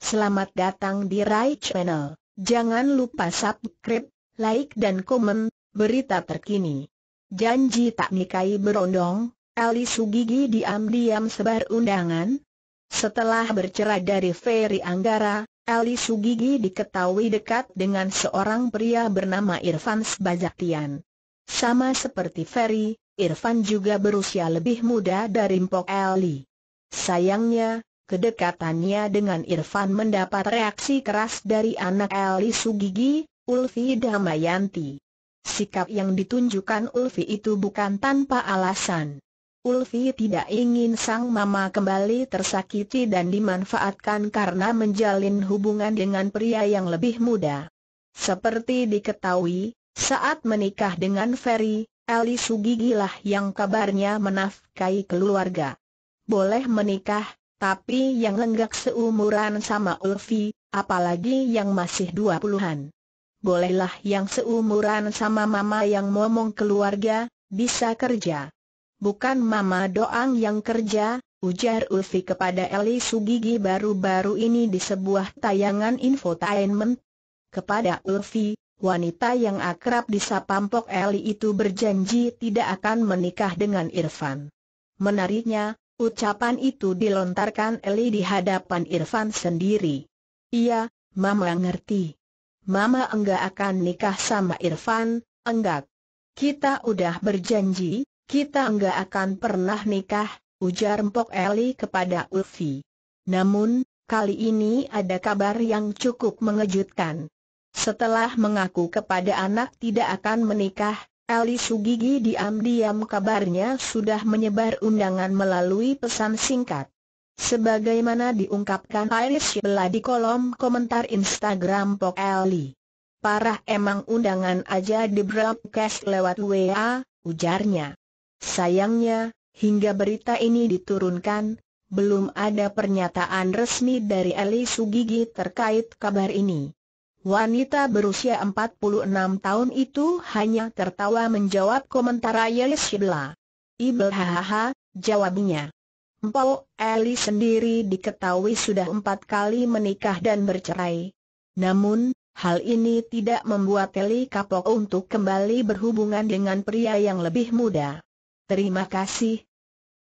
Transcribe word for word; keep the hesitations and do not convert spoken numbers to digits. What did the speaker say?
Selamat datang di Rai Channel. Jangan lupa subscribe, like dan komen berita terkini. Janji tak nikahi berondong, Eli Sugigi diam-diam sebar undangan. Setelah bercerai dari Ferry Anggara, Eli Sugigi diketahui dekat dengan seorang pria bernama Irfan Sebagatian. Sama seperti Ferry, Irfan juga berusia lebih muda dari Mpok Eli. Sayangnya, kedekatannya dengan Irfan mendapat reaksi keras dari anak Eli Sugigi, Ulfi Damayanti. Sikap yang ditunjukkan Ulfi itu bukan tanpa alasan. Ulfi tidak ingin sang mama kembali tersakiti dan dimanfaatkan karena menjalin hubungan dengan pria yang lebih muda. Seperti diketahui, saat menikah dengan Ferry, Eli Sugigi lah yang kabarnya menafkahi keluarga. Boleh menikah, tapi yang lenggak seumuran sama Ulfi, apalagi yang masih dua puluhan. Bolehlah yang seumuran sama mama yang momong keluarga, bisa kerja. Bukan mama doang yang kerja, ujar Ulfi kepada Eli Sugigi baru-baru ini di sebuah tayangan infotainment. Kepada Ulfi, wanita yang akrab disapa Mpok Eli itu berjanji tidak akan menikah dengan Irfan. Menariknya, ucapan itu dilontarkan Eli di hadapan Irfan sendiri. Iya, Mama ngerti. Mama enggak akan nikah sama Irfan, enggak. Kita udah berjanji, kita enggak akan pernah nikah, ujar Mpok Eli kepada Ulfi. Namun, kali ini ada kabar yang cukup mengejutkan. Setelah mengaku kepada anak tidak akan menikah, Eli Sugigi diam-diam kabarnya sudah menyebar undangan melalui pesan singkat. Sebagaimana diungkapkan Iris Sheila di kolom komentar Instagram Mpok Eli. Parah emang undangan aja di broadcast lewat W A, ujarnya. Sayangnya, hingga berita ini diturunkan, belum ada pernyataan resmi dari Eli Sugigi terkait kabar ini. Wanita berusia empat puluh enam tahun itu hanya tertawa menjawab komentar Iris Sheila. Ibel hahaha, jawabnya. Mpok Eli sendiri diketahui sudah empat kali menikah dan bercerai. Namun, hal ini tidak membuat Eli kapok untuk kembali berhubungan dengan pria yang lebih muda. Terima kasih,